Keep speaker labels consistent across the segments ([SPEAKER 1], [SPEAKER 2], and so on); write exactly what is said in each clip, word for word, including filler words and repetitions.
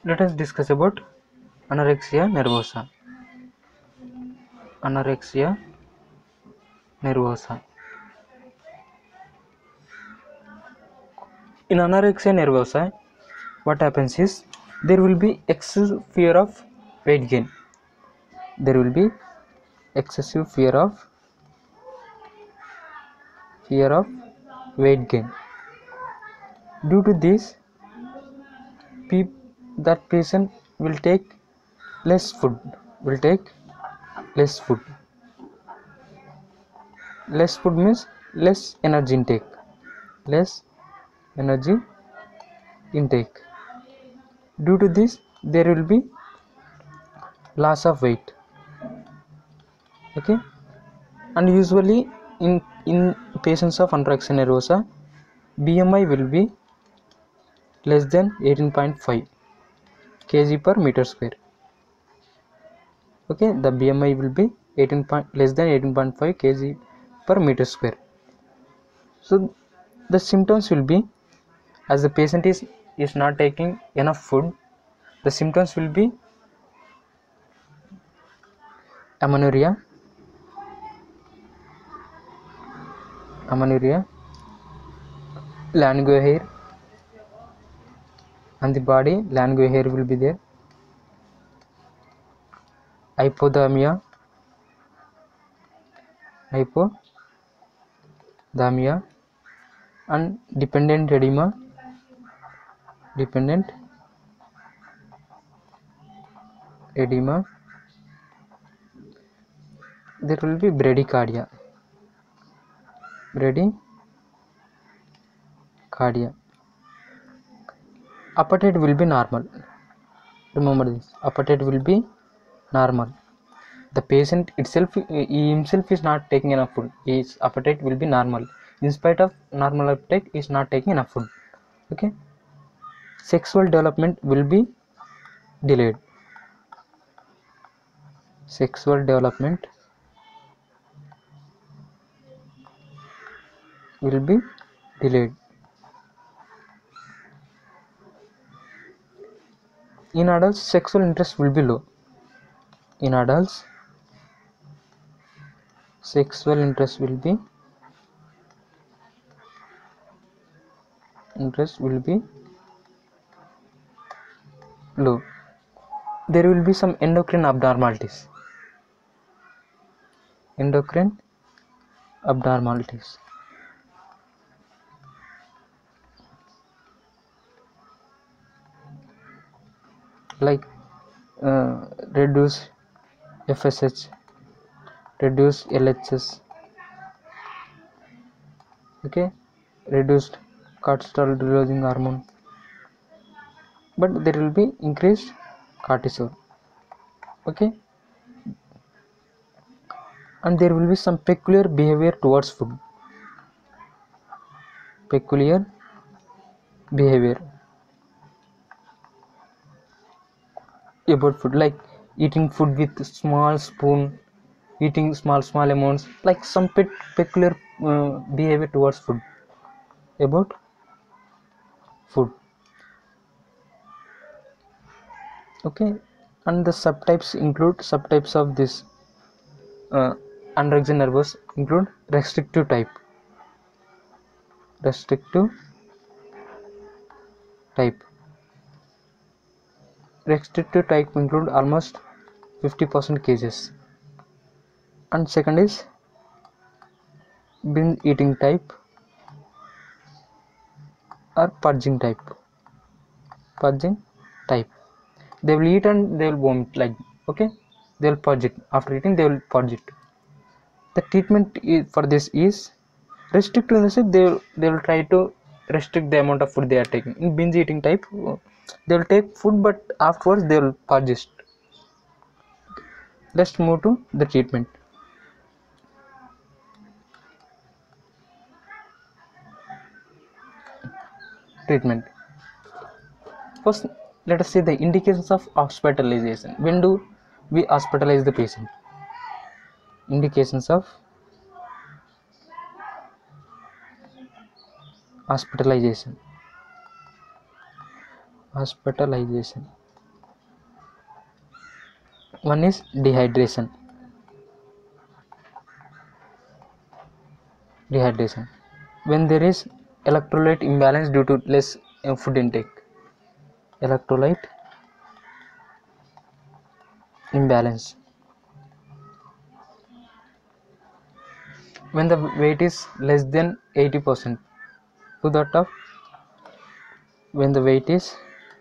[SPEAKER 1] Let us discuss about anorexia nervosa. Anorexia nervosa. In anorexia nervosa, what happens is there will be excessive fear of weight gain. There will be excessive fear of fear of weight gain. Due to this, pe- that patient will take less food. Will take less food. Less food means less energy intake. Less energy intake. Due to this, there will be loss of weight. Okay, and usually in in patients of anorexia nervosa, B M I will be less than eighteen point five kg per meter square. Okay, the B M I will be eighteen point less than eighteen point five kg per meter square. So the symptoms will be, as the patient is is not taking enough food, the symptoms will be amenorrhea, amenorrhea, languor hair on the body, languor hair will be there, hypothermia, hypothermia, and dependent edema, dependent edema. There will be bradycardia, bradycardia. Appetite will be normal. Remember this, appetite will be normal. The patient itself, he himself is not taking enough food. His appetite will be normal. In spite of normal appetite, he is not taking enough food. Okay. Sexual development will be delayed. Sexual development will be delayed. In adults, sexual interest will be low. In adults, sexual interest will be interest will be low. There will be some endocrine abnormalities. Endocrine abnormalities. Like uh, reduce F S H, reduce L H S, okay, reduced cortisol releasing hormone, but there will be increased cortisol, okay, and there will be some peculiar behavior towards food. Peculiar behavior about food, like eating food with small spoon, eating small small amounts, like some pe- peculiar uh, behavior towards food, about food, okay. And the subtypes include subtypes of this uh, anorexia nervosa include restrictive type, restrictive type restrictive type include almost fifty percent cases, and second is binge eating type or purging type. Purging type, they will eat and they will vomit, like, okay, they will purge it. After eating, they will purge it. The treatment is, for this is restrictive in the sense they will they will try to restrict the amount of food they are taking. In binge eating type, they will take food, but afterwards they will purge it. Let's move to the treatment. Treatment. First, let us see the indications of hospitalization. When do we hospitalize the patient? Indications of hospitalization. Hospitalization. One is dehydration. Dehydration. When there is electrolyte imbalance due to less uh, food intake. Electrolyte imbalance. When the weight is less than eighty percent to that of when the weight is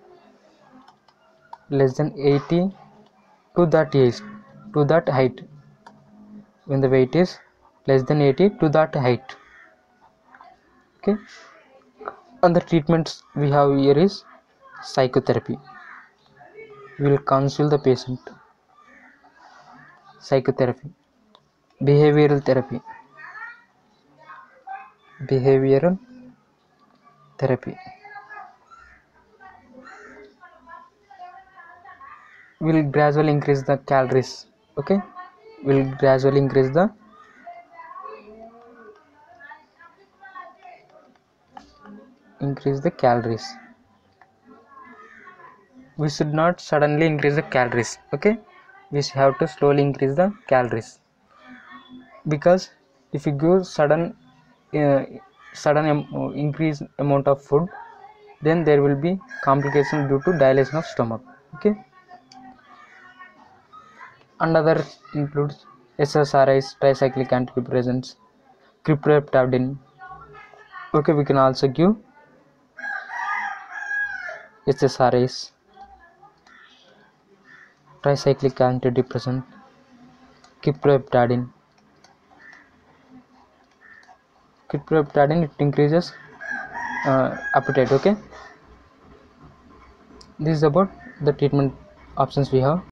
[SPEAKER 1] less than eighty to that age to that height when the weight is less than eighty to that height. Okay, and the treatments we have here is psychotherapy. We will counsel the patient. Psychotherapy, behavioral therapy, behavioral therapy will gradually increase the calories. Okay, will gradually increase the increase the calories. We should not suddenly increase the calories. Okay, we have to slowly increase the calories, because if you go sudden uh, sudden um, increase amount of food, then there will be complication due to dilation of stomach. Okay, and other includes S S R Is, tricyclic antidepressants, cyproheptadine. Okay, we can also give S S R Is, tricyclic antidepressant, cyproheptadine. Cyproheptadine, it increases uh, appetite. Okay, this is about the treatment options we have.